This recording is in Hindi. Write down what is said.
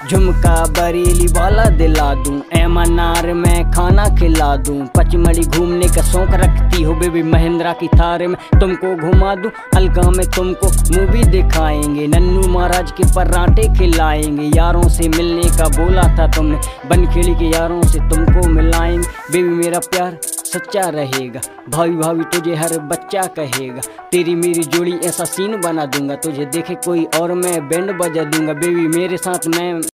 झुमका बरेली वाला दिला दूं, एमएनआर में खाना खिला दूं, पचमढ़ी घूमने का शौक रखती हो बेबी, महिंद्रा की थार में तुमको घुमा दूं, अलगा में तुमको मूवी दिखाएंगे, नन्नू महाराज के पराठे खिलाएंगे, यारों से मिलने का बोला था तुमने, बनखेड़ी के यारों से तुमको मिलाएंगे। बेबी मेरा प्यार सच्चा रहेगा, भाभी भाभी तुझे हर बच्चा कहेगा, तेरी मेरी जोड़ी ऐसा सीन बना दूंगा, तुझे देखे कोई और मैं बैंड बजा दूंगा। बेबी मेरे साथ मैं